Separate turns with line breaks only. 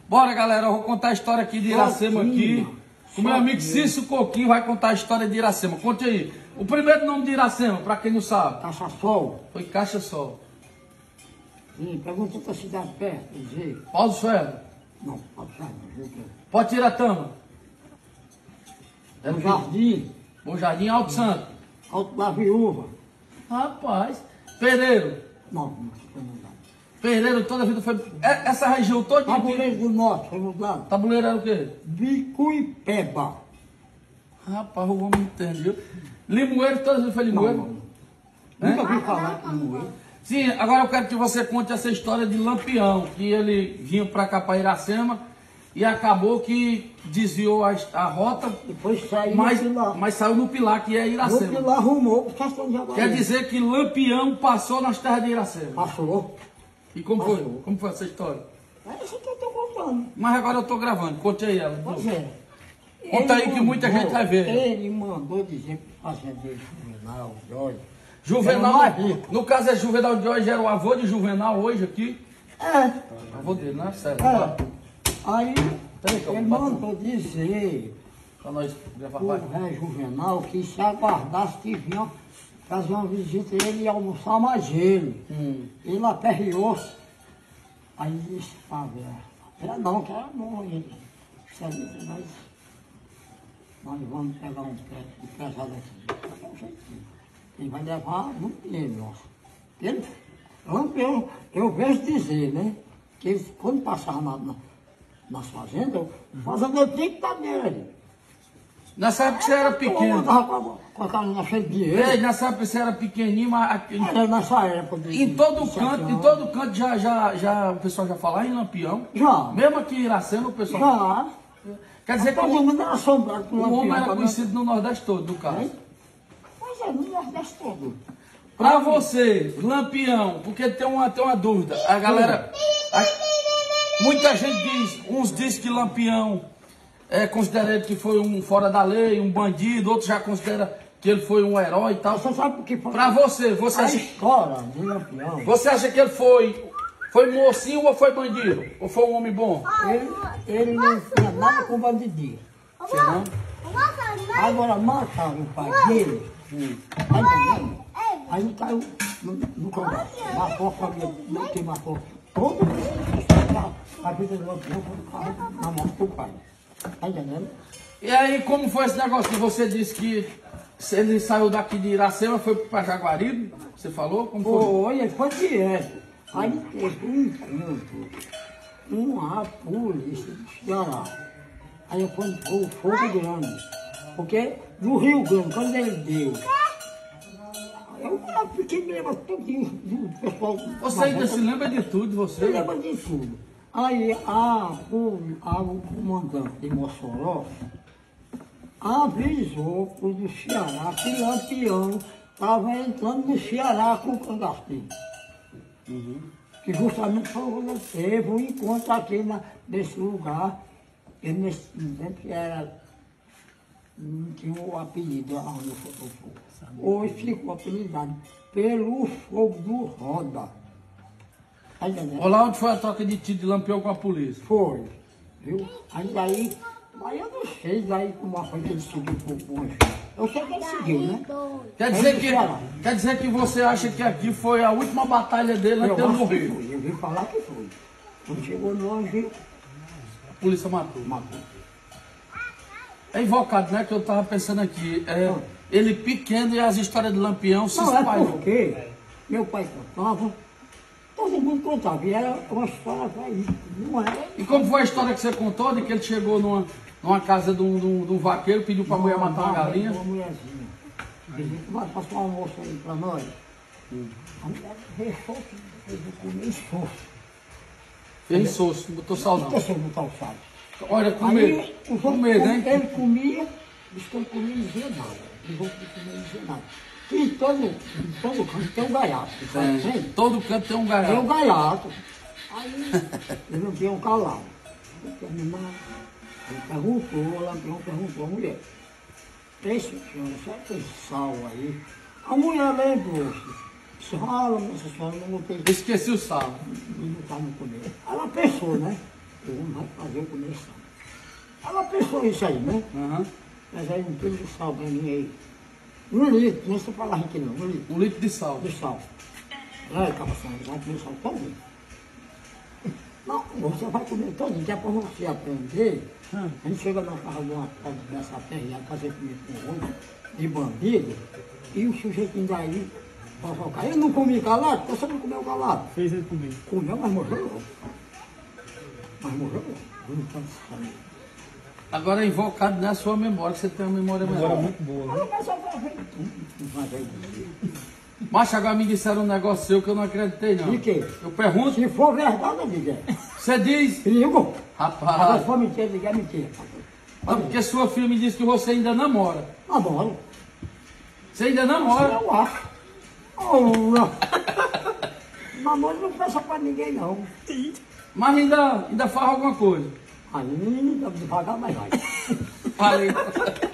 Bora, galera, eu vou contar a história aqui de Iracema aqui. O meu amigo Cício Coquinho vai contar a história de Iracema. Conte aí. O primeiro nome de Iracema, pra quem não sabe.
Caça-Sol.
Foi Caça-Sol.
Sim, pergunta outra cidade perto, dizer.
Paulo Ferro.
Não, pode ser, não sei.
Potiratama.
Bom Jardim.
Bom Jardim, Alto Santo.
Alto da Viúva.
Rapaz. Pereiro.
Não dá.
Pereiro toda a vida foi... Essa região toda...
Tabuleiro do Norte, foi mudado.
Tabuleiro era o quê?
Bicuipeba.
Rapaz, o homem entendeu. Limoeiro, toda a vida foi Limoeiro?
Nunca ouvi falar de Limoeiro.
Sim, agora eu quero que você conte essa história de Lampião, que ele vinha para cá, para Iracema, e acabou que desviou a rota,
Depois saiu
mas,
no Pilar.
mas saiu no Pilar, que é
No
Iracema.
Pilar arrumou o questão de agora.
Quer dizer que Lampião passou nas terras de Iracema.
Passou.
E como foi?
Passou.
Como foi essa história?
É isso que eu estou contando.
Mas agora eu estou gravando, conte aí ela.
Pois é.
Conta aí
Ele
que muita gente vai ver.
Ele mandou dizer para o fazendeiro Juvenal, Jorge.
Juvenal,
Era mais rico.
no caso é Juvenal de hoje, era o avô de Juvenal hoje aqui.
É.
Avô dele, né? Sério.
É. Aí
Peraí, que eu
ele
bato.
mandou dizer
Pra nós gravar
o
mais.
rei Juvenal que se aguardasse que vinham fazer uma visita a ele e almoçar mais ele. Ele aperreou-se. Aí disse, era não, que era bom ele. Nós vamos pegar um crédito pesado aqui. Ele vai levar muito dinheiro, nossa. Eu vejo dizer, né? Que eles, quando passavam nas fazendas, o fazendeiro tinha que estar nele.
Nessa época você era pequeno.
Com a carinha cheia de dinheiro.
Nessa época você era pequenininho, mas
Era nessa época.
em todo canto já o pessoal já falava em Lampião.
Já.
Mesmo aqui em Iracema o pessoal.
Já.
Quer dizer que
Todo
o
mundo era assombrado com
homem
Lampião,
era
né?
conhecido no Nordeste todo, no caso.
Pois é, no Nordeste todo.
Pra você, Lampião, porque tem uma dúvida. A galera. Muita gente diz, uns dizem que Lampião é considerado que foi um fora da lei, um bandido, outros já consideram que ele foi um herói e tal.
Você sabe por que foi?
Pra você
A
acha,
história de Lampião,
você acha que ele foi mocinho ou foi bandido? Ou foi um homem bom?
ele não tinha nada com bandidinho.
Você não?
Agora mataram o pai dele. Tá entendendo? Aí ele caiu no combate. Matou a família, não que matou. Todo mundo. A vida do Lampião foi na morte do pai. Tá entendendo?
E aí, como foi esse negócio que você disse que ele saiu daqui de Iracema, foi para Jaguaribe? Você falou? Como foi?
Foi, ele foi direto. Aí teve um encontro com a polícia do Ceará. Aí foi o fogo grande. Porque no Rio Grande, quando ele deu, eu era pequeno, me lembro tudinho do pessoal.
Você ainda se lembra de tudo, você?
Eu lembro de tudo. Aí o comandante de Mossoró avisou para o do Ceará que Lampião estava entrando no Ceará com o cangaceiro. Que justamente foi quando teve um encontro aqui nesse lugar, que nesse tempo era, não tinha o apelido onde foi o fogo. Hoje ficou apelidado pelo fogo do Roda. Tá entendendo?
Olha lá onde foi a troca de tiro de Lampião com a polícia.
Foi, viu? Aí eu não sei daí como foi que ele seguiu por bonde. Eu sei que ele seguiu, né?
Quer dizer que você acha que aqui foi a última batalha dele antes de ele morrer?
Eu ouvi falar que foi. Quando chegou longe,
A polícia matou.
matou.
É invocado, né? Que eu tava pensando aqui. Ele pequeno e as histórias de Lampião se
Não, é
espalhou.
porque meu pai contava, todo mundo contava, e era uma história aí, não era.
E como foi a história que você contou de que ele chegou numa casa de um vaqueiro, pediu pra mulher matar uma galinha?
Uma mulherzinha. Dizia, vai passar um almoço aí pra nós. A mulher deixou, fez eu comer insosso.
Fez insosso, não botou sal não.
Esqueceu de botar o sal.
Olha, com
Aí,
medo. Com medo, hein?
Ele comia, disse que ele comia e dizia nada. Os outros comiam e diziam nada. E em todo canto tem um gaiato.
Tem. Todo canto tem um
Tem um
gaiato.
gaiato. Aí ele não tinha um calado. Ele terminava. Ele perguntou, o Lampião perguntou à mulher. Tem, senhora, só tem sal aí. A mulher lembrou-se. Disse, moça senhora, não tem.
Esqueci o sal.
Não está no comer. Ela pensou, né? o homem vai fazer começar. Ela pensou isso aí, né?
Aham.
Mas aí um quilo de sal pra mim aí. 1 litro, não estou falando aqui não, 1 litro
1 litro de sal.
de sal. Ai, cabeção, vai comer sal todinho. Não, você vai comer todinho, que é para você aprender. A gente chega na casa de uma casa dessa terra, fazer comer com olho de bandido, e o sujeitinho daí, vai focar. Eu não comi calado, você não comeu calado.
Fez ele comer.
Comeu, mas morreu logo. Mas morreu logo. Vomitando sangue.
Agora é invocado na sua memória, que você tem uma memória
Agora
melhor.
muito boa, né?
Ela começou a fazer tudo. Mas aí,
Mas agora me disseram um negócio seu que eu não acreditei, não.
de quê?
Eu pergunto,
Se for verdade, eu digo.
você diz,
Perigo. Agora,
rapaz,
se for mentira, eu digo é mentira.
porque sua filha me disse que você ainda namora.
Namoro.
Você ainda namora?
Eu acho. Ora. Namoro não peça pra ninguém, não.
Mas ainda faz alguma coisa.
Ainda devagar, mas vai.
Falei.